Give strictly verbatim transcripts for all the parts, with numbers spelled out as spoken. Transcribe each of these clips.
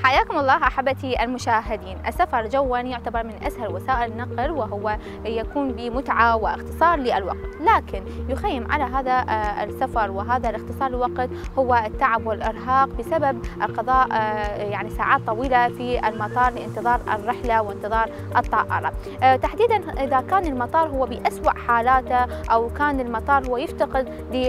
حياكم الله أحبتي المشاهدين. السفر جوا يعتبر من أسهل وسائل النقل، وهو يكون بمتعة واختصار للوقت، لكن يخيم على هذا السفر وهذا الاختصار للوقت هو التعب والإرهاق بسبب القضاء يعني ساعات طويلة في المطار لانتظار الرحلة وانتظار الطائرة. تحديدا إذا كان المطار هو بأسوأ حالاته أو كان المطار هو يفتقد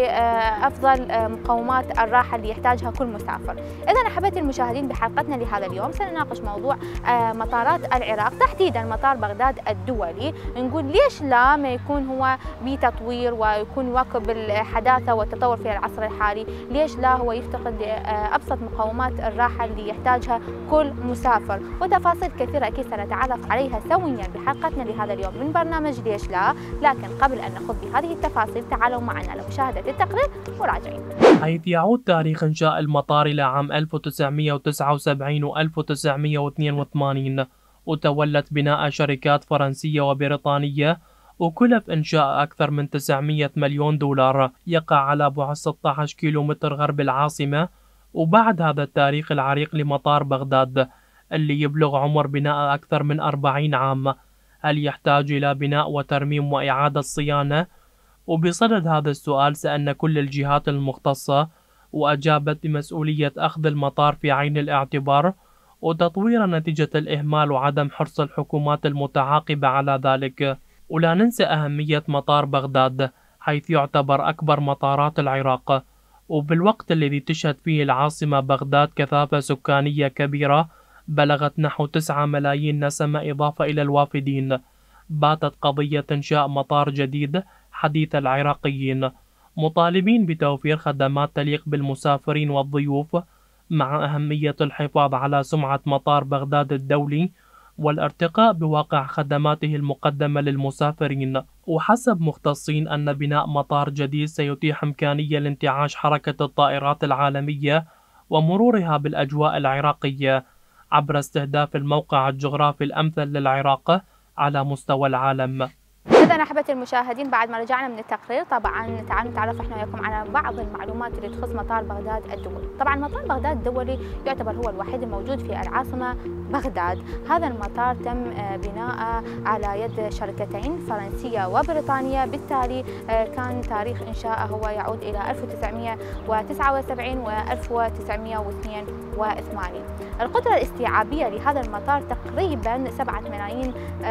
لأفضل مقومات الراحة اللي يحتاجها كل مسافر. إذا أحبتي المشاهدين، بحلقتنا لهذا اليوم سنناقش موضوع مطارات العراق، تحديدا مطار بغداد الدولي. نقول ليش لا ما يكون هو بتطوير ويكون يواكب الحداثة والتطور في العصر الحالي؟ ليش لا هو يفتقد لأبسط مقومات الراحة اللي يحتاجها كل مسافر؟ وتفاصيل كثيرة أكيد سنتعرف عليها سويا بحلقتنا لهذا اليوم من برنامج ليش لا. لكن قبل أن نخوض بهذه التفاصيل تعالوا معنا لمشاهدة التقرير وراجعين. حيث يعود تاريخ إنشاء المطار إلى عام ألف وتسعمئة وتسعة وسبعين و ألف وتسعمئة واثنين وثمانين، وتولت بناء شركات فرنسية وبريطانية، وكلف إنشاء أكثر من تسعمئة مليون دولار. يقع على بعد ستة عشر كيلومتر غرب العاصمة. وبعد هذا التاريخ العريق لمطار بغداد اللي يبلغ عمر بناء أكثر من أربعين عام، هل يحتاج إلى بناء وترميم وإعادة صيانة؟ وبصدد هذا السؤال سألنا كل الجهات المختصة، وأجابت بمسؤولية أخذ المطار في عين الاعتبار وتطوير نتيجة الإهمال وعدم حرص الحكومات المتعاقبة على ذلك. ولا ننسى أهمية مطار بغداد حيث يعتبر أكبر مطارات العراق، وبالوقت الذي تشهد فيه العاصمة بغداد كثافة سكانية كبيرة بلغت نحو تسعة ملايين نسمة إضافة إلى الوافدين، باتت قضية إنشاء مطار جديد حديث العراقيين، مطالبين بتوفير خدمات تليق بالمسافرين والضيوف، مع أهمية الحفاظ على سمعة مطار بغداد الدولي والارتقاء بواقع خدماته المقدمة للمسافرين. وحسب مختصين أن بناء مطار جديد سيتيح إمكانية لانتعاش حركة الطائرات العالمية ومرورها بالأجواء العراقية عبر استهداف الموقع الجغرافي الأمثل للعراق على مستوى العالم. إذا أحبتي المشاهدين، بعد ما رجعنا من التقرير طبعا تعالوا نتعرف احنا وياكم على بعض المعلومات اللي تخص مطار بغداد الدولي. طبعا مطار بغداد الدولي يعتبر هو الوحيد الموجود في العاصمة بغداد. هذا المطار تم بناءه على يد شركتين فرنسية وبريطانية، بالتالي كان تاريخ إنشائه هو يعود إلى ألف وتسعمئة وتسعة وسبعين و ألف وتسعمئة واثنين وثمانين. القدرة الاستيعابية لهذا المطار تقريبا سبعة ملايين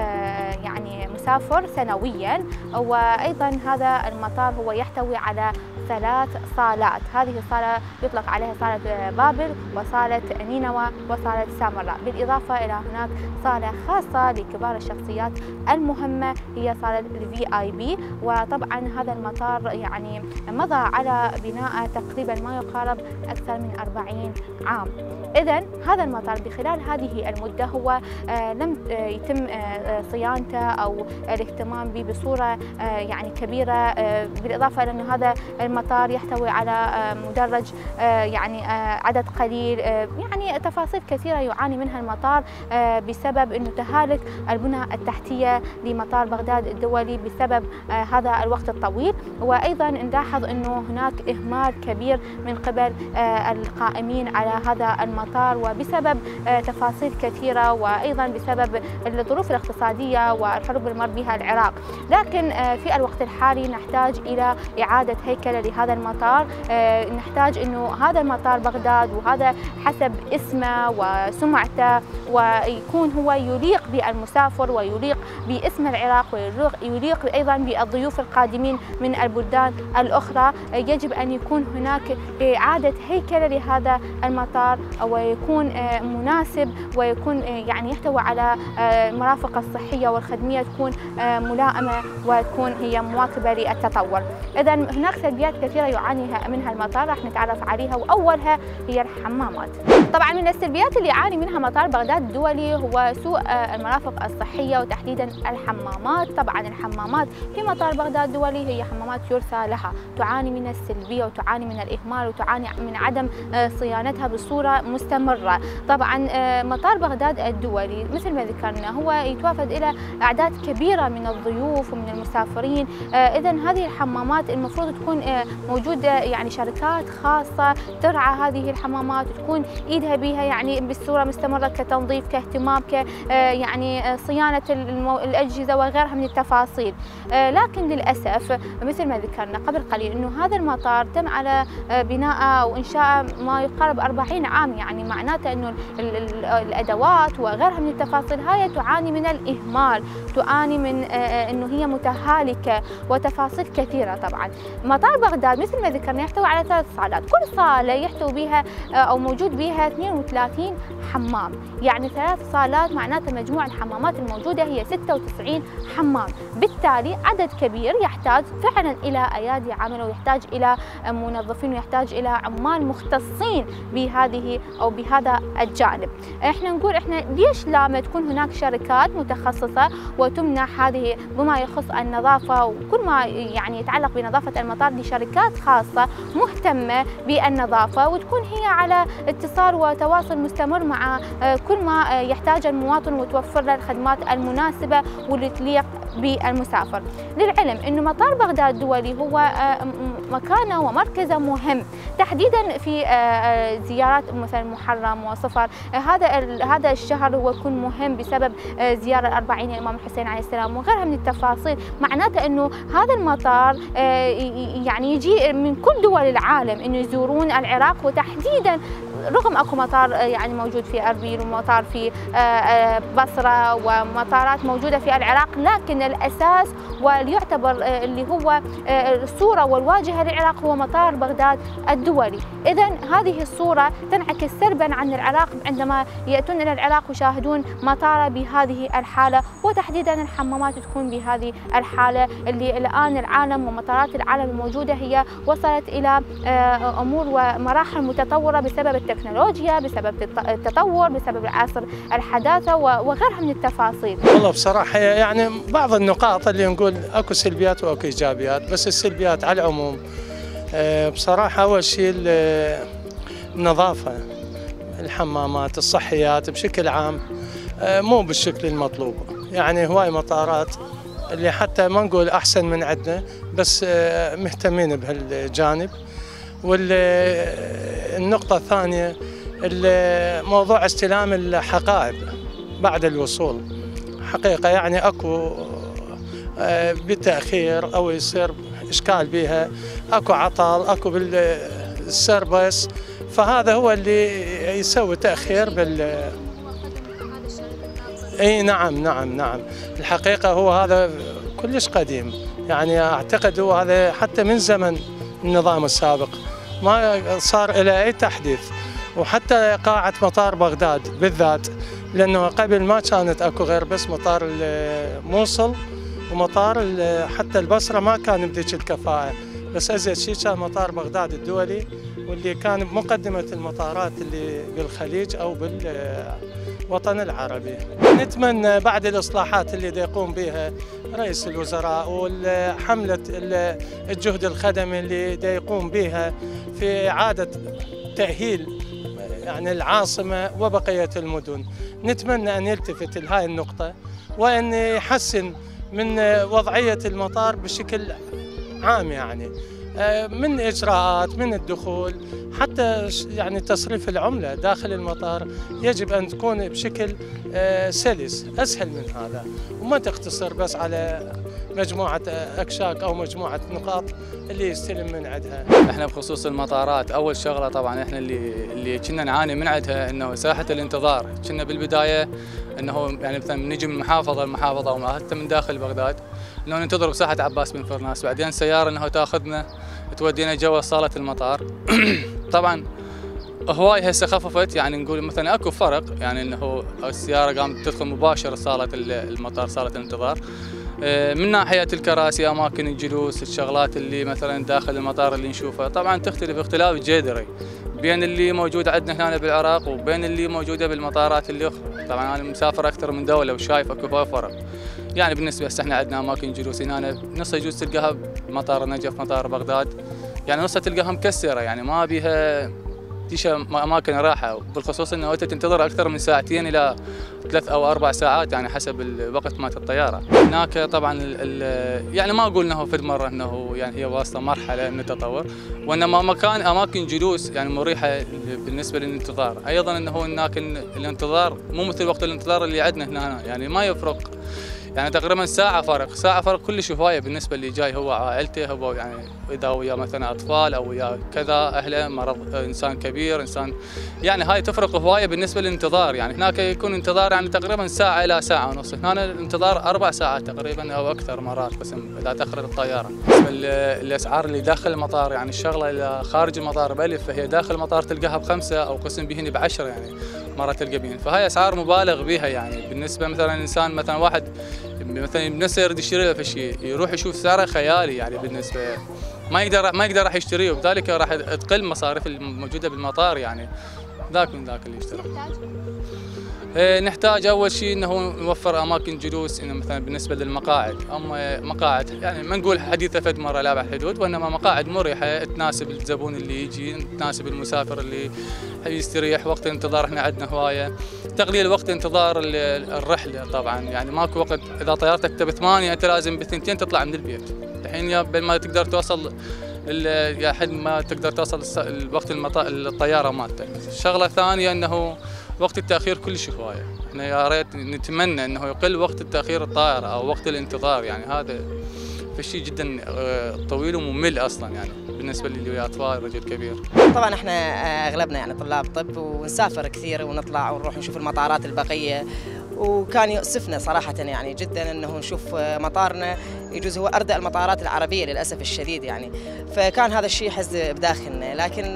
يعني مسافر سنويا. وأيضا هذا المطار هو يحتوي على ثلاث صالات، هذه الصالة يطلق عليها صالة بابل وصالة نينوى وصالة سامراء، بالإضافة إلى هناك صالة خاصة لكبار الشخصيات المهمة هي صالة الفي آي بي. وطبعا هذا المطار يعني مضى على بناء تقريبا ما يقارب أكثر من أربعين عام. إذا هذا المطار بخلال هذه المدة هو لم يتم صيانته أو الاهتمام به بصورة يعني كبيرة، بالإضافة إلى أن هذا المطار يحتوي على مدرج يعني عدد قليل، يعني تفاصيل كثيرة يعاني منها المطار بسبب أنه تهالك البنى التحتية لمطار بغداد الدولي بسبب هذا الوقت الطويل. وأيضا نلاحظ أنه هناك إهمال كبير من قبل القائمين على هذا المطار، وبسبب تفاصيل كثيرة، وأيضا بسبب الظروف الاقتصادية والحروب اللي مر بها العراق. لكن في الوقت الحالي نحتاج إلى إعادة هيكلة لهذا المطار. نحتاج أنه هذا المطار بغداد وهذا حسب اسمه وسمعته، ويكون هو يليق بالمسافر ويليق باسم العراق ويليق أيضا بالضيوف القادمين من البلدان الأخرى. يجب أن يكون هناك إعادة هيكلة لهذا المطار ويكون مناسب ويكون يعني يحتوي على المرافق الصحية والخدمية تكون ملائمة وتكون هي مواكبة للتطور. إذا هناك سلبيات كثيرة يعاني منها المطار، راح نتعرف عليها، وأولها هي الحمامات. طبعا من السلبيات اللي يعاني منها مطار بغداد بغداد الدولي هو سوء المرافق الصحية وتحديدا الحمامات. طبعا الحمامات في مطار بغداد الدولي هي حمامات يرثى لها، تعاني من السلبية وتعاني من الإهمال وتعاني من عدم صيانتها بصورة مستمرة. طبعا مطار بغداد الدولي مثل ما ذكرنا هو يتوافد إلى أعداد كبيرة من الضيوف ومن المسافرين، إذا هذه الحمامات المفروض تكون موجودة يعني شركات خاصة ترعى هذه الحمامات وتكون إيدها بها يعني بصورة مستمرة كتنظيف كاهتمام ك يعني صيانة الأجهزة وغيرها من التفاصيل. لكن للأسف مثل ما ذكرنا قبل قليل أنه هذا المطار تم على بناء أو إنشاء ما يقارب أربعين عام، يعني معناته أنه الأدوات وغيرها من التفاصيل هاي تعاني من الإهمال، تعاني من أنه هي متهالكة وتفاصيل كثيرة. طبعا مطار بغداد مثل ما ذكرنا يحتوي على ثلاث صالات، كل صالة يحتوي بها أو موجود بها اثنين وثلاثين حمام، يعني ثلاث صالات معناته مجموع الحمامات الموجودة هي ستة وتسعين حمام، بالتالي عدد كبير يحتاج فعلا إلى أيادي عمل ويحتاج إلى منظفين ويحتاج إلى عمال مختصين بهذه أو بهذا الجانب. احنا نقول احنا ليش لا تكون هناك شركات متخصصة وتمنح هذه بما يخص النظافة وكل ما يعني يتعلق بنظافة المطار لشركات خاصة مهتمة بالنظافة، وتكون هي على اتصال وتواصل مستمر مع كل ما يحتاج المواطن وتوفر له الخدمات المناسبة واللي تليق بالمسافر. للعلم أنه مطار بغداد الدولي هو مكانه ومركزه مهم تحديدا في زيارات مثلا محرم وصفر، هذا هذا الشهر هو يكون مهم بسبب زيارة الأربعين الإمام الحسين عليه السلام وغيرها من التفاصيل. معناته أنه هذا المطار يعني يجي من كل دول العالم أنه يزورون العراق، وتحديدا رغم اكو مطار يعني موجود في اربيل ومطار في بصره ومطارات موجوده في العراق، لكن الاساس وليعتبر اللي هو الصوره والواجهه للعراق هو مطار بغداد الدولي. اذا هذه الصوره تنعكس سلبا عن العراق عندما ياتون الى العراق ويشاهدون مطار بهذه الحاله، وتحديدا الحمامات تكون بهذه الحاله اللي الان العالم ومطارات العالم الموجوده هي وصلت الى امور ومراحل متطوره بسبب التكنولوجيا، بسبب التطور، بسبب العصر الحداثه وغيرها من التفاصيل. والله بصراحه يعني بعض النقاط اللي نقول اكو سلبيات واكو ايجابيات، بس السلبيات على العموم بصراحه اول شيء النظافه، الحمامات، الصحيات بشكل عام مو بالشكل المطلوب. يعني هواي مطارات اللي حتى ما نقول احسن من عندنا بس مهتمين بهالجانب. والنقطة الثانية موضوع استلام الحقائب بعد الوصول، حقيقة يعني اكو بتأخير او يصير اشكال بها، اكو عطل، اكو بالسربس، فهذا هو اللي يسوي تأخير بال اي نعم نعم نعم الحقيقة هو هذا كلش قديم، يعني اعتقد هو هذا حتى من زمن النظام السابق ما صار إلى أي تحديث. وحتى قاعة مطار بغداد بالذات، لأنه قبل ما كانت أكو غير بس مطار الموصل ومطار حتى البصرة ما كان بذيك الكفاءة، بس أزيد شيء كان مطار بغداد الدولي، واللي كان بمقدمة المطارات اللي بالخليج أو بالوطن العربي. نتمنى بعد الإصلاحات اللي دا يقوم بها رئيس الوزراء والحملة الجهد الخدمي اللي دا يقوم بها في إعادة تأهيل يعني العاصمة وبقية المدن، نتمنى أن يلتفت لهاي النقطة وأن يحسن من وضعية المطار بشكل عام، يعني من إجراءات، من الدخول، حتى يعني تصريف العملة داخل المطار يجب أن تكون بشكل سلس أسهل من هذا، وما تقتصر بس على مجموعة أكشاك أو مجموعة نقاط اللي يستلم من عندها. احنا بخصوص المطارات أول شغلة طبعا احنا اللي اللي كنا نعاني من عندها إنه ساحة الانتظار. كنا بالبداية إنه يعني مثلا نجي من محافظة لمحافظة أو حتى من داخل بغداد إنه ننتظر بساحة عباس بن فرناس، بعدين سيارة إنه تاخذنا تودينا جوا صالة المطار. طبعا هواي هسه خففت، يعني نقول مثلا اكو فرق، يعني انه السيارة قامت تدخل مباشرة صالة المطار، صالة الانتظار. من ناحية الكراسي، أماكن الجلوس، الشغلات اللي مثلا داخل المطار اللي نشوفها طبعا تختلف اختلاف جذري بين اللي موجوده عندنا هنا بالعراق وبين اللي موجوده بالمطارات اللي اخرى. طبعا انا مسافر اكثر من دوله وشايف اكو فرق. يعني بالنسبه هسه احنا عندنا اماكن جلوس هنا نص يجوز تلقاها بمطار النجف، مطار بغداد، يعني نصها تلقاها مكسره، يعني ما بيها تيش اماكن راحه، بالخصوص انه انت تنتظر اكثر من ساعتين الى ثلاث او اربع ساعات يعني حسب الوقت مالت الطياره. هناك طبعا ال ال يعني ما اقول انه في مره انه يعني هي واصله مرحله من التطور، وانما مكان اماكن جلوس يعني مريحه بالنسبه للانتظار. ايضا انه هناك الانتظار مو مثل وقت الانتظار اللي عندنا هنا، يعني ما يفرق، يعني تقريبا ساعة فرق، ساعة فرق كلش هواية بالنسبة اللي جاي هو عائلته، هو يعني إذا ويا مثلا أطفال أو ويا كذا أهله، مرض إنسان كبير، إنسان يعني هاي تفرق هواية بالنسبة للانتظار. يعني هناك يكون انتظار يعني تقريبا ساعة إلى ساعة ونص، هنا الانتظار أربع ساعات تقريبا أو أكثر مرات قسم إذا تأخرت الطيارة. بالنسبة للأسعار اللي داخل المطار، يعني الشغلة إلى خارج المطار بألف، فهي داخل المطار تلقاها بخمسة أو قسم بهن بعشرة يعني مرات تلقى بهن، فهاي أسعار مبالغ بها. يعني بالنسبة مثلا إنسان مثلا واحد مثلا بنفسه يريد يشتري له شيء يروح يشوف سعره خيالي، يعني بالنسبه ما يقدر ما يقدر راح يشتريه، وبذلك راح تقل مصاريف الموجوده بالمطار. يعني ذاك من ذاك اللي يشتري. إيه نحتاج اول شيء انه نوفر اماكن جلوس، انه مثلا بالنسبه للمقاعد، اما مقاعد يعني ما نقول حديثه فد مره لا بعد حدود، وانما مقاعد مريحه تناسب الزبون اللي يجي، تناسب المسافر اللي يستريح. وقت الانتظار احنا عندنا هوايه، تقليل وقت انتظار الرحله طبعا، يعني ماكو وقت اذا طيارتك تبي ثمانيه انت لازم بثنتين تطلع من البيت، الحين يا بين ما تقدر توصل يا حد ما تقدر توصل الوقت الطياره مالتك. الشغله الثانيه انه وقت التاخير كلش هوايه، احنا يا ريت نتمنى انه يقل وقت التاخير الطائره او وقت الانتظار، يعني هذا فشي جدا طويل وممل اصلا يعني بالنسبه لي ويا اطفال رجل كبير. طبعا احنا اغلبنا يعني طلاب طب ونسافر كثير ونطلع ونروح نشوف المطارات البقيه، وكان يؤسفنا صراحه يعني جدا انه نشوف مطارنا يجوز هو اردأ المطارات العربيه للاسف الشديد يعني، فكان هذا الشيء يحز بداخلنا. لكن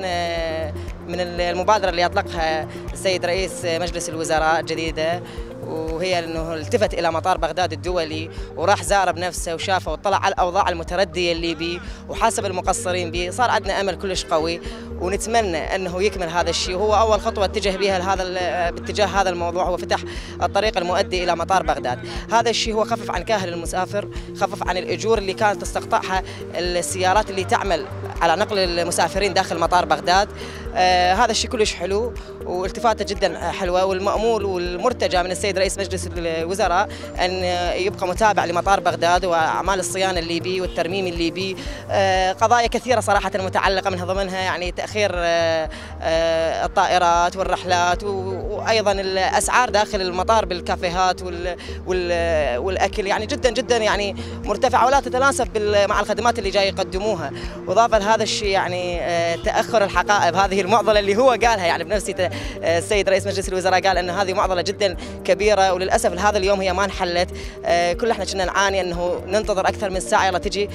من المبادره اللي اطلقها السيد رئيس مجلس الوزراء الجديده، وهي انه التفت الى مطار بغداد الدولي وراح زاره بنفسه وشافه واطلع على الاوضاع المترديه اللي بيه وحاسب المقصرين به، صار عندنا امل كلش قوي، ونتمنى انه يكمل هذا الشيء. وهو اول خطوه اتجه بها لهذا باتجاه هذا الموضوع هو فتح الطريق المؤدي الى مطار بغداد. هذا الشيء هو خفف عن كاهل المسافر، خفف عن الاجور اللي كانت تستقطعها السيارات اللي تعمل على نقل المسافرين داخل مطار بغداد. آه هذا الشيء كلش حلو والتفاته جدا حلوه، والمأمول والمرتجى من السيد رئيس مجلس الوزراء ان يبقى متابع لمطار بغداد واعمال الصيانه اللي بيه والترميم اللي بيه. آه قضايا كثيره صراحه متعلقه منها ضمنها يعني تاخير آه آه الطائرات والرحلات، وايضا الاسعار داخل المطار بالكافيهات وال وال والاكل يعني جدا جدا يعني مرتفعه ولا تتناسب مع الخدمات اللي جاي يقدموها. واضافه لهذا الشيء يعني آه تاخر الحقائب، هذه المعضله اللي هو قالها يعني بنفسه السيد رئيس مجلس الوزراء قال ان هذه معضله جدا كبيره، وللاسف لهذا اليوم هي ما انحلت. كل احنا كنا نعاني انه ننتظر اكثر من ساعه يلا تجي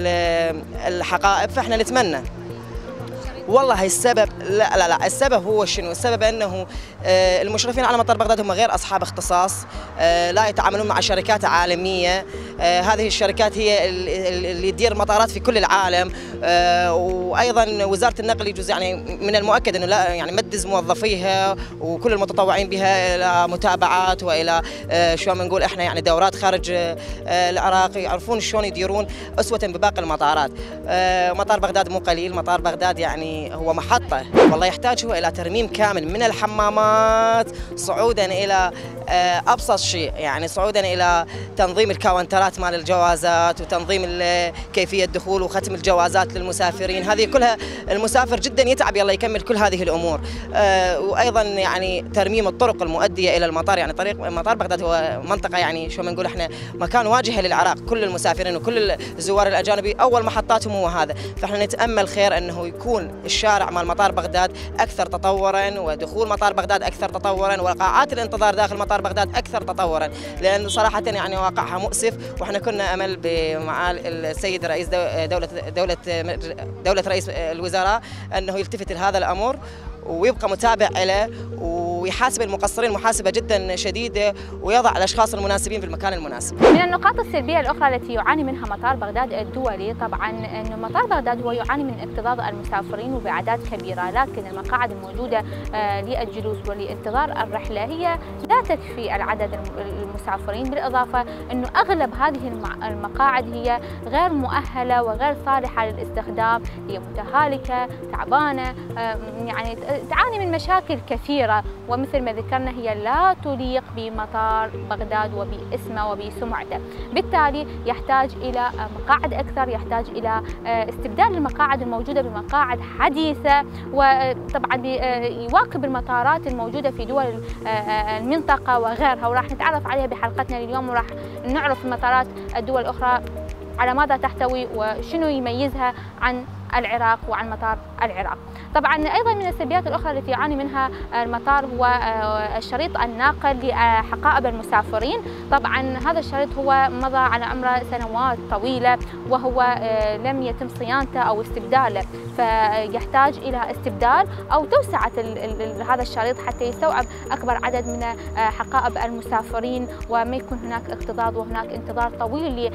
الحقائب، فاحنا نتمنى والله السبب لا لا لا السبب هو شنو؟ السبب انه المشرفين على مطار بغداد هم غير اصحاب اختصاص، لا يتعاملون مع شركات عالميه، هذه الشركات هي اللي تدير مطارات في كل العالم، وايضا وزاره النقل يجوز يعني من المؤكد انه لا يعني مدز موظفيها وكل المتطوعين بها الى متابعات والى شلون بنقول احنا يعني دورات خارج العراق، يعرفون شلون يديرون اسوه بباقي المطارات. مطار بغداد مو قليل، مطار بغداد يعني هو محطة والله يحتاج هو إلى ترميم كامل من الحمامات صعودا إلى أبسط شيء، يعني صعودا إلى تنظيم الكاونترات مال الجوازات وتنظيم كيفية دخول وختم الجوازات للمسافرين. هذه كلها المسافر جدا يتعب يلا يكمل كل هذه الأمور. وأيضا يعني ترميم الطرق المؤدية إلى المطار، يعني طريق مطار بغداد هو منطقة يعني شو ما نقول احنا مكان واجهة للعراق، كل المسافرين وكل الزوار الأجانب أول محطاتهم هو هذا، فاحنا نتأمل خير أنه يكون الشارع مال مطار بغداد أكثر تطورا، ودخول مطار بغداد أكثر تطورا، وقاعات الانتظار داخل مطار بغداد أكثر تطورا، لأن صراحة يعني واقعها مؤسف. وإحنا كنا أمل بمعالي السيد رئيس دولة دولة دولة رئيس الوزراء أنه يلتفت لهذا الأمر ويبقى متابع له، ويحاسب المقصرين محاسبة جدا شديدة ويضع الأشخاص المناسبين في المكان المناسب. من النقاط السلبية الأخرى التي يعاني منها مطار بغداد الدولي طبعا أن مطار بغداد هو يعاني من اكتظاظ المسافرين وبأعداد كبيرة، لكن المقاعد الموجودة للجلوس ولانتظار الرحلة هي لا تكفي العدد المسافرين، بالإضافة أنه أغلب هذه المقاعد هي غير مؤهلة وغير صالحة للاستخدام، هي متهالكة تعبانة، يعني تعاني من مشاكل كثيرة، ومثل ما ذكرنا هي لا تليق بمطار بغداد وباسمه وبسمعته. بالتالي يحتاج إلى مقاعد أكثر، يحتاج إلى استبدال المقاعد الموجودة بمقاعد حديثة، وطبعا يواكب المطارات الموجودة في دول المنطقة وغيرها، وراح نتعرف عليها بحلقتنا اليوم، وراح نعرف مطارات الدول الأخرى على ماذا تحتوي وشنو يميزها عن العراق وعن مطار العراق. طبعا ايضا من السلبيات الاخرى التي يعاني منها المطار هو الشريط الناقل لحقائب المسافرين. طبعا هذا الشريط هو مضى على عمره سنوات طويله وهو لم يتم صيانته او استبداله، فيحتاج الى استبدال او توسعه هذا الشريط حتى يستوعب اكبر عدد من حقائب المسافرين، وما يكون هناك اكتظاظ وهناك انتظار طويل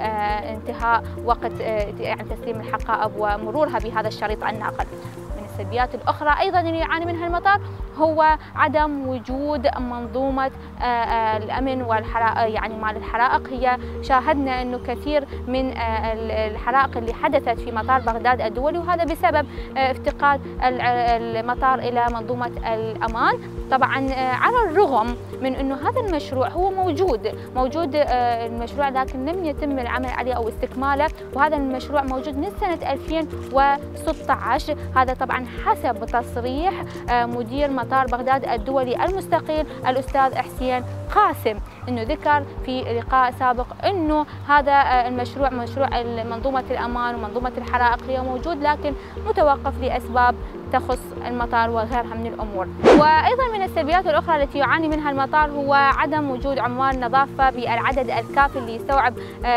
لانتهاء وقت يعني تسليم الحقائب ومرورها بهذا الشريط الناقل. من السلبيات الأخرى أيضا اللي يعاني منها المطار هو عدم وجود منظومة الأمن والحرائق، يعني مال الحرائق. هي شاهدنا أنه كثير من الحرائق اللي حدثت في مطار بغداد الدولي، وهذا بسبب افتقاد المطار إلى منظومة الأمان. طبعا على الرغم من أنه هذا المشروع هو موجود موجود المشروع، لكن لم يتم العمل عليه أو استكماله، وهذا المشروع موجود من سنة ألفين وستة عشر. هذا طبعا حسب تصريح مدير مطار بغداد الدولي المستقيل الأستاذ حسين قاسم، أنه ذكر في لقاء سابق أنه هذا المشروع مشروع منظومة الأمان ومنظومة الحرائق هي موجود، لكن متوقف لأسباب تخص المطار وغيرها من الأمور. وأيضا من السلبيات الأخرى التي يعاني منها المطار هو عدم وجود عمال نظافة بالعدد الكافي اللي يستوعب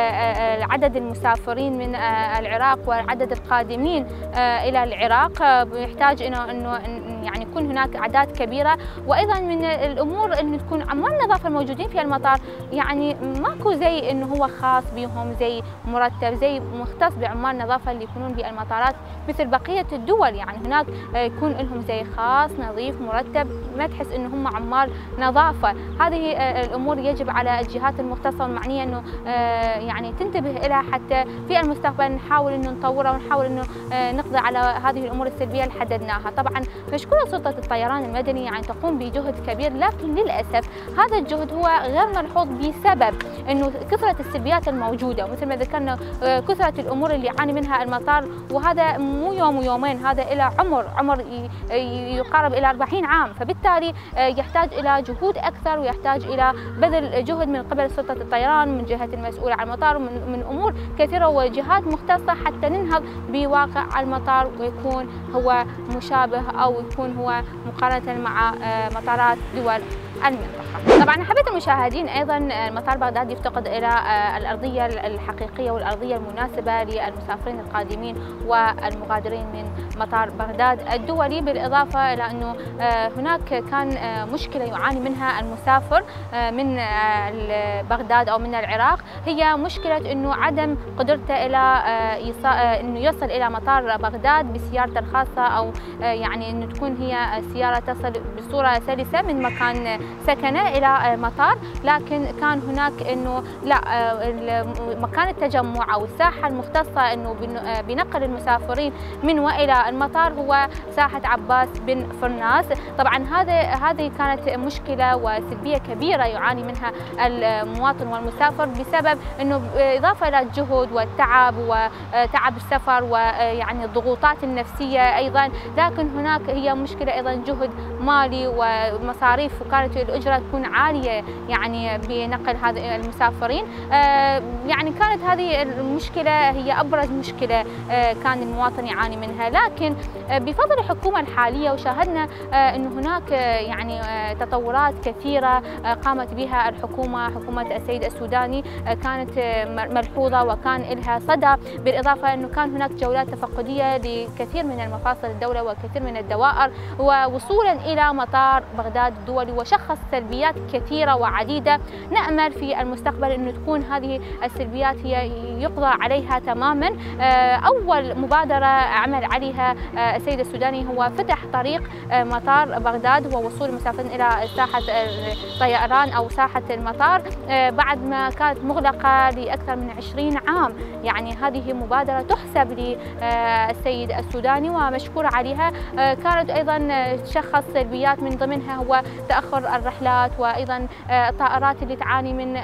عدد المسافرين من العراق وعدد القادمين إلى العراق. يحتاج إنه إنه يعني يكون هناك أعداد كبيرة. وأيضا من الأمور إنه تكون عمال النظافة الموجودين في المطار يعني ماكو زي إنه هو خاص بهم، زي مرتب، زي مختص بعمال النظافة اللي يكونون بالمطارات مثل بقية الدول. يعني هناك يكون لهم زي خاص نظيف مرتب، ما تحس انه هم عمال نظافه. هذه الامور يجب على الجهات المختصه والمعنيه انه يعني تنتبه لها، حتى في المستقبل نحاول انه نطورها ونحاول انه نقضي على هذه الامور السلبيه اللي حددناها. طبعا مشكوره سلطه الطيران المدني يعني تقوم بجهد كبير، لكن للاسف هذا الجهد هو غير ملحوظ بسبب انه كثره السلبيات الموجوده، ومثل ما ذكرنا كثره الامور اللي يعاني منها المطار، وهذا مو يوم ويومين، هذا الى عمر عمر يقارب إلى أربعين عام، فبالتالي يحتاج إلى جهود أكثر ويحتاج إلى بذل جهد من قبل سلطة الطيران من جهة المسؤولة عن المطار ومن من أمور كثيرة وجهات مختصة حتى ننهض بواقع المطار ويكون هو مشابه أو يكون هو مقارنة مع مطارات دول المنطقة. طبعا حبيت المشاهدين ايضا مطار بغداد يفتقد الى الارضيه الحقيقيه والارضيه المناسبه للمسافرين القادمين والمغادرين من مطار بغداد الدولي، بالاضافه الى انه هناك كان مشكله يعاني منها المسافر من بغداد او من العراق، هي مشكله انه عدم قدرته الى انه يصل الى مطار بغداد بسيارته الخاصه، او يعني انه تكون هي سياره تصل بصوره سلسه من مكان سكنه الى مطار، لكن كان هناك انه لا مكان التجمع او الساحه المختصه انه بنقل المسافرين من والى المطار هو ساحه عباس بن فرناس. طبعا هذا هذه كانت مشكله وسلبيه كبيره يعاني منها المواطن والمسافر بسبب انه اضافه الى الجهد والتعب وتعب السفر ويعني الضغوطات النفسيه ايضا، لكن هناك هي مشكله ايضا جهد مالي ومصاريف وكاله الأجرة تكون عالية يعني بنقل هذه المسافرين. يعني كانت هذه المشكلة هي أبرز مشكلة كان المواطن يعاني منها، لكن بفضل الحكومة الحالية وشاهدنا أنه هناك يعني تطورات كثيرة قامت بها الحكومة، حكومة السيد السوداني كانت ملحوظة وكان لها صدى، بالإضافة أنه كان هناك جولات تفقدية لكثير من المفاصل الدولة وكثير من الدوائر، ووصولا إلى مطار بغداد الدولي وشخص سلبيات كثيرة وعديدة. نأمل في المستقبل أنه تكون هذه السلبيات هي يقضى عليها تماما. أول مبادرة عمل عليها السيد السوداني هو فتح طريق مطار بغداد ووصول المسافرين إلى ساحة الطيران أو ساحة المطار بعد ما كانت مغلقة لأكثر من عشرين عام. يعني هذه مبادرة تحسب للسيد السوداني ومشكور عليها. كانت أيضا تشخص سلبيات من ضمنها هو تأخر الرحلات، وأيضا الطائرات اللي تعاني من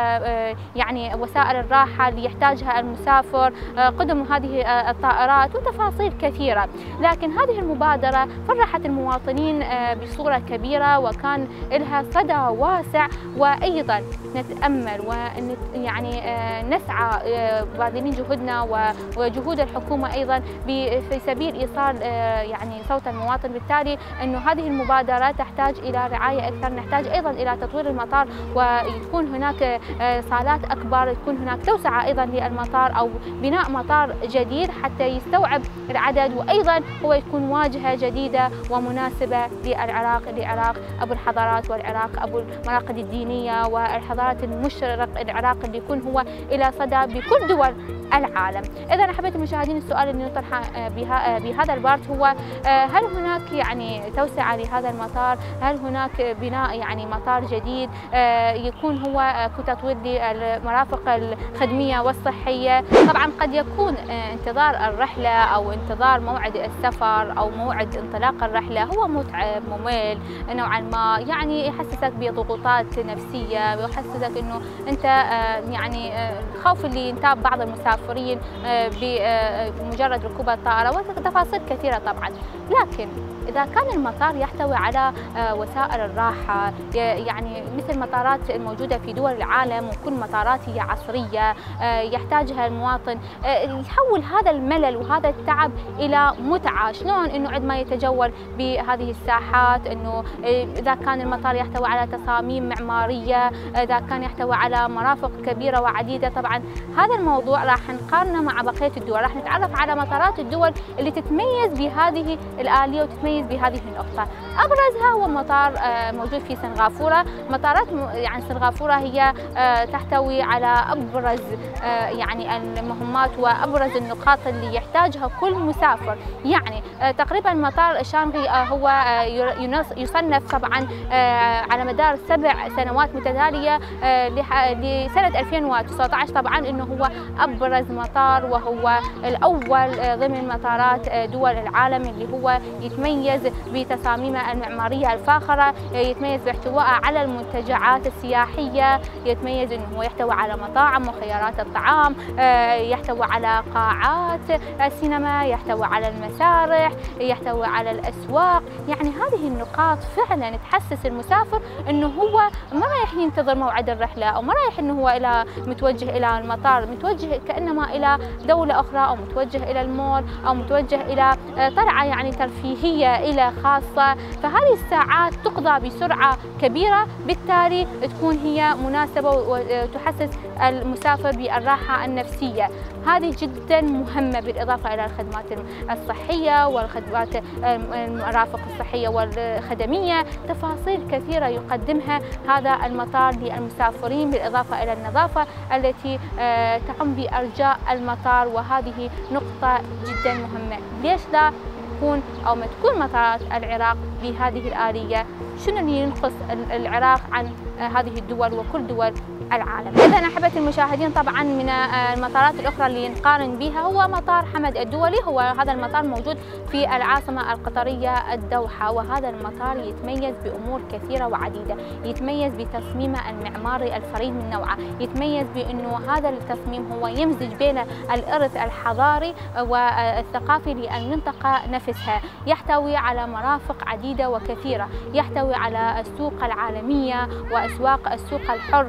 يعني وسائل الراحة اللي يحتاجها المسافر، قدم هذه الطائرات وتفاصيل كثيرة. لكن هذه المبادرة فرحت المواطنين بصورة كبيرة وكان لها صدى واسع، وأيضا نتأمل ويعني نسعى باذلين جهودنا وجهود الحكومة أيضا في سبيل إيصال يعني صوت المواطن. بالتالي أنه هذه المبادرة تحتاج إلى رعاية أكثر، نحتاج أيضا إلى تطوير المطار ويكون هناك صالات أكبر، تكون هناك توسعة أيضا للمطار أو بناء مطار جديد حتى يستوعب العدد، وأيضا هو يكون واجهة جديدة ومناسبة للعراق، للعراق أبو الحضارات والعراق أبو المراقد الدينية والحضارات المشرق، العراق اللي يكون هو إلى صدى بكل دول العالم. إذا أحبتي المشاهدين، السؤال اللي نطرحه بهذا البارت هو هل هناك يعني توسعة لهذا المطار؟ هل هناك بناء يعني مطار جديد يكون هو كتطوير للمرافق الخدمية والصحية؟ طبعا قد يكون انتظار الرحلة أو انتظار موعد السفر أو موعد انطلاق الرحلة هو متعب ممل نوعا ما، يعني يحسسك بضغوطات نفسية ويحسسك انه انت يعني الخوف اللي ينتاب بعض المسافرين بمجرد ركوب الطائرة وتفاصيل كثيرة طبعا. لكن إذا كان المطار يحتوي على وسائل الراحة يعني مثل المطارات الموجودة في دول العالم، وكل مطارات هي عصرية يحتاجها المواطن، يحول هذا الملل وهذا التعب إلى متعة. شلون؟ إنه عندما يتجول بهذه الساحات، إنه إذا كان المطار يحتوي على تصاميم معمارية، إذا كان يحتوي على مرافق كبيرة وعديدة. طبعا هذا الموضوع راح نقارنه مع بقية الدول، راح نتعرف على مطارات الدول اللي تتميز بهذه الآلية وتتميز بهذه النقطة. أبرزها هو مطار موجود في سنغافورة. مطارات يعني سنغافورة هي تحتوي على أبرز يعني المهمات وأبرز النقاط اللي يحتاجها كل مسافر. يعني تقريبا مطار شانغي هو يصنف طبعا على مدار سبع سنوات متتالية لسنة ألفين وتسعة عشر طبعا إنه هو أبرز مطار وهو الأول ضمن مطارات دول العالم اللي هو يتميز بتصاميمه المعمارية الفاخرة، يتميز باحتوائه على المنتجعات السياحية، يتميز انه هو يحتوي على مطاعم وخيارات الطعام، يحتوي على قاعات السينما، يحتوي على المسارح، يحتوي على الأسواق. يعني هذه النقاط فعلا تحسس المسافر انه هو ما رايح ينتظر موعد الرحلة او ما رايح انه هو الى متوجه الى المطار، متوجه كأنما الى دولة اخرى او متوجه الى المول او متوجه الى طلعة يعني ترفيهية إلى خاصة. فهذه الساعات تقضى بسرعة كبيرة، بالتالي تكون هي مناسبة وتحسس المسافر بالراحة النفسية. هذه جدا مهمة، بالإضافة إلى الخدمات الصحية والخدمات المرافق الصحية والخدمية، تفاصيل كثيرة يقدمها هذا المطار للمسافرين، بالإضافة إلى النظافة التي تعم بأرجاء المطار، وهذه نقطة جدا مهمة. ليش لا تكون أو ما تكون مطارات العراق بهذه الآلية؟ شنو اللي ينقص العراق عن هذه الدول وكل دول العالم؟ إذا أحبتي المشاهدين، طبعا من المطارات الأخرى اللي نقارن بها هو مطار حمد الدولي. هو هذا المطار موجود في العاصمة القطرية الدوحة، وهذا المطار يتميز بأمور كثيرة وعديدة. يتميز بتصميمه المعماري الفريد من نوعه، يتميز بأنه هذا التصميم هو يمزج بين الإرث الحضاري والثقافي للمنطقة نفسها، يحتوي على مرافق عديدة وكثيرة، يحتوي على السوق العالمية وأسواق السوق الحر. يعني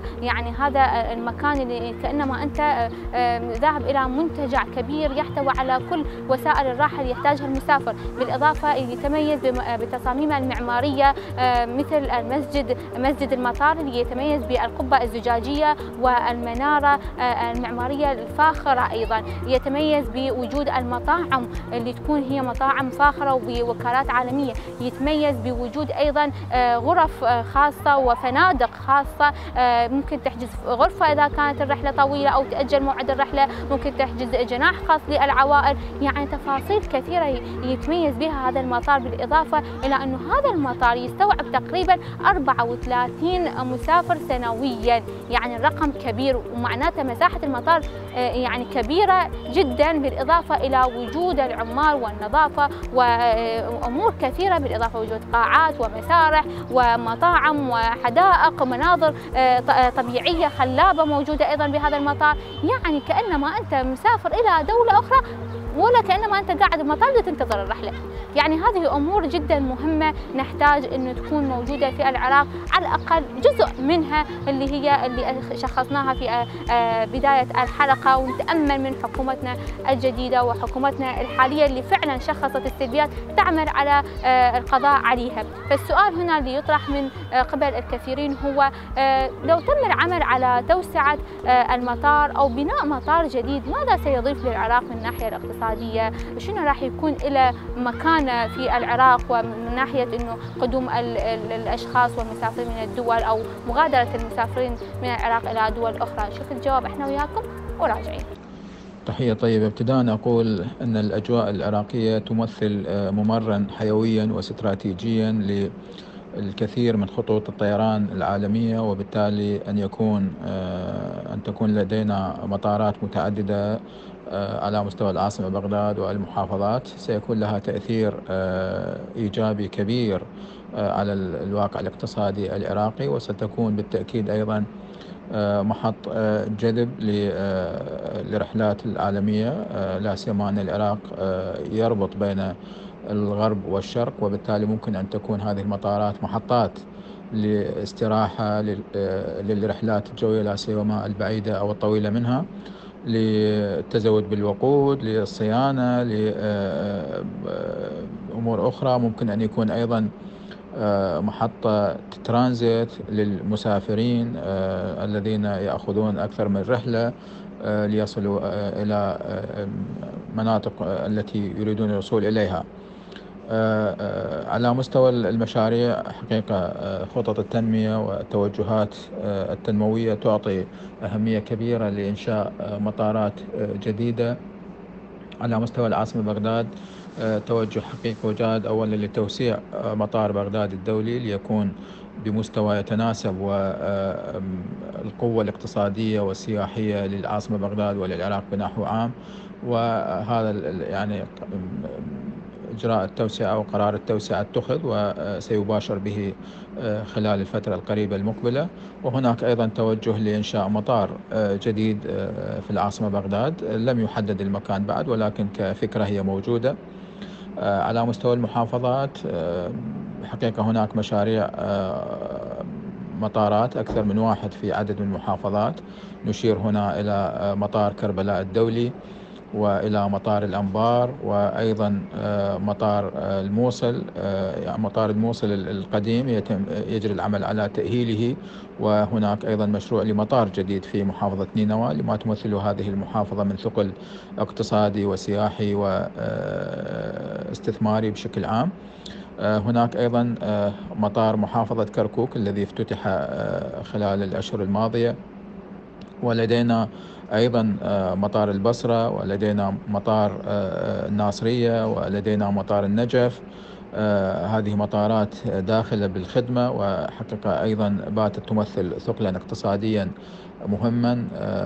يعني هذا المكان اللي كأنما أنت ذاهب إلى منتجع كبير يحتوي على كل وسائل الراحة اللي يحتاجها المسافر، بالإضافة يتميز بتصاميمه المعمارية مثل المسجد مسجد المطار اللي يتميز بالقبة الزجاجية والمنارة المعمارية الفاخرة، أيضا يتميز بوجود المطاعم اللي تكون هي مطاعم فاخرة وبوكالات عالمية، يتميز بوجود أيضا غرف خاصة وفنادق خاصة، ممكن تحجز غرفة إذا كانت الرحلة طويلة أو تأجل موعد الرحلة، ممكن تحجز جناح خاص للعوائل، يعني تفاصيل كثيرة يتميز بها هذا المطار، بالإضافة إلى أنه هذا المطار يستوعب تقريبا أربعة وثلاثين مسافر سنويا، يعني الرقم كبير، ومعناته مساحة المطار يعني كبيرة جدا، بالإضافة إلى وجود العمال والنظافة وأمور كثيرة، بالإضافة وجود قاعات ومسارح ومطاعم وحدائق ومناظر طبيعية خلابة موجودة أيضا بهذا المطار، يعني كأنما أنت مسافر إلى دولة أخرى ولا كأنما أنت قاعد بمطار تنتظر الرحلة. يعني هذه أمور جدا مهمة نحتاج أن تكون موجودة في العراق، على الأقل جزء منها اللي هي اللي شخصناها في بداية الحلقة، ونتأمل من حكومتنا الجديدة وحكومتنا الحالية اللي فعلا شخصت السلبيات تعمل على القضاء عليها. فالسؤال هنا اللي يطرح من قبل الكثيرين هو لو تم العمل على توسعة المطار أو بناء مطار جديد، ماذا سيضيف للعراق من الناحية الاقتصادية؟ شنو راح يكون إلى مكانة في العراق ومن ناحية أنه قدوم الأشخاص والمسافرين من الدول أو مغادرة المسافرين من العراق إلى دول أخرى؟ شوف الجواب احنا وياكم وراجعين. تحية طيبة. ابتداء أقول أن الأجواء العراقية تمثل ممرا حيويا واستراتيجيا للكثير من خطوط الطيران العالمية، وبالتالي أن يكون أن تكون لدينا مطارات متعددة على مستوى العاصمة بغداد والمحافظات سيكون لها تأثير إيجابي كبير على الواقع الاقتصادي العراقي، وستكون بالتأكيد أيضا محط جذب للرحلات العالمية، لا سيما أن العراق يربط بين الغرب والشرق، وبالتالي ممكن أن تكون هذه المطارات محطات لاستراحة للرحلات الجوية لا سيما البعيدة أو الطويلة منها، للتزود بالوقود، للصيانة، لأمور أخرى. ممكن أن يكون أيضا محطة ترانزيت للمسافرين الذين يأخذون أكثر من رحلة ليصلوا إلى مناطق التي يريدون الوصول إليها. على مستوى المشاريع، حقيقة خطط التنمية والتوجهات التنموية تعطي أهمية كبيرة لإنشاء مطارات جديدة على مستوى العاصمة بغداد. توجه حقيقي وجاد أولا لتوسيع مطار بغداد الدولي ليكون بمستوى يتناسب والقوة الاقتصادية والسياحية للعاصمة بغداد وللعراق بنحو عام، وهذا يعني إجراء التوسعة أو قرار التوسعة اتخذ وسيباشر به خلال الفترة القريبة المقبلة. وهناك أيضا توجه لإنشاء مطار جديد في العاصمة بغداد، لم يحدد المكان بعد ولكن كفكرة هي موجودة. على مستوى المحافظات، حقيقة هناك مشاريع مطارات أكثر من واحد في عدد من المحافظات، نشير هنا إلى مطار كربلاء الدولي وإلى مطار الأنبار، وأيضا مطار الموصل. يعني مطار الموصل القديم يتم يجري العمل على تأهيله، وهناك أيضا مشروع لمطار جديد في محافظة نينوى لما تمثله هذه المحافظة من ثقل اقتصادي وسياحي واستثماري بشكل عام. هناك أيضا مطار محافظة كركوك الذي افتتح خلال الأشهر الماضية، ولدينا أيضا مطار البصرة، ولدينا مطار الناصرية، ولدينا مطار النجف. هذه مطارات داخلة بالخدمة، وحقيقة أيضا باتت تمثل ثقلا اقتصاديا مهما.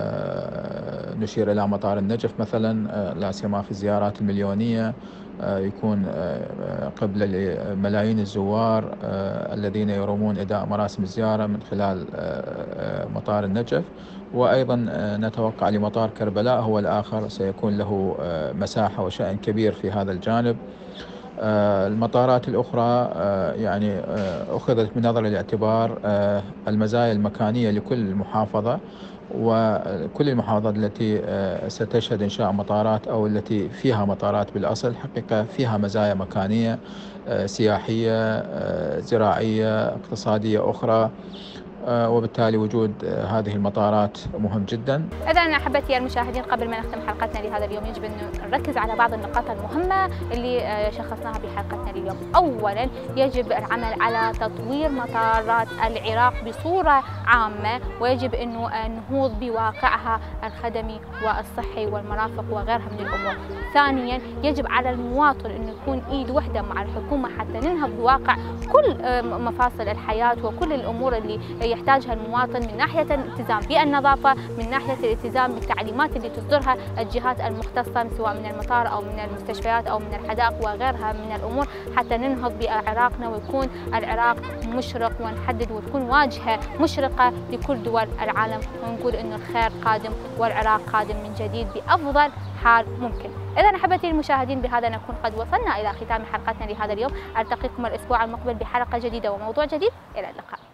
نشير إلى مطار النجف مثلا، لا سيما في الزيارات المليونية، يكون قبل لملايين الزوار الذين يرومون إداء مراسم الزيارة من خلال مطار النجف. وأيضا نتوقع لمطار كربلاء هو الآخر سيكون له مساحة وشأن كبير في هذا الجانب. المطارات الأخرى يعني أخذت بنظر الاعتبار المزايا المكانية لكل محافظة، وكل المحافظات التي ستشهد إنشاء مطارات أو التي فيها مطارات بالأصل حقيقة فيها مزايا مكانية سياحية زراعية اقتصادية أخرى، وبالتالي وجود هذه المطارات مهم جدا. إذا أحبتي يا المشاهدين، قبل ما نختم حلقتنا لهذا اليوم يجب أن نركز على بعض النقاط المهمة اللي شخصناها بحلقتنا لليوم. أولا يجب العمل على تطوير مطارات العراق بصورة عامة، ويجب أنه النهوض بواقعها الخدمي والصحي والمرافق وغيرها من الأمور. ثانيا يجب على المواطن أنه يكون إيد وحدة مع الحكومة حتى ننهض بواقع كل مفاصل الحياة وكل الأمور اللي يحتاجها المواطن، من ناحية الالتزام بالنظافة، من ناحية الالتزام بالتعليمات اللي تصدرها الجهات المختصة سواء من المطار أو من المستشفيات أو من الحدائق وغيرها من الأمور، حتى ننهض بعراقنا ويكون العراق مشرق ونحدد وتكون واجهة مشرقة لكل دول العالم، ونقول إنه الخير قادم والعراق قادم من جديد بأفضل حال ممكن. إذا أحبتي المشاهدين، بهذا نكون قد وصلنا إلى ختام حلقتنا لهذا اليوم. ألتقيكم الأسبوع المقبل بحلقة جديدة وموضوع جديد. إلى اللقاء.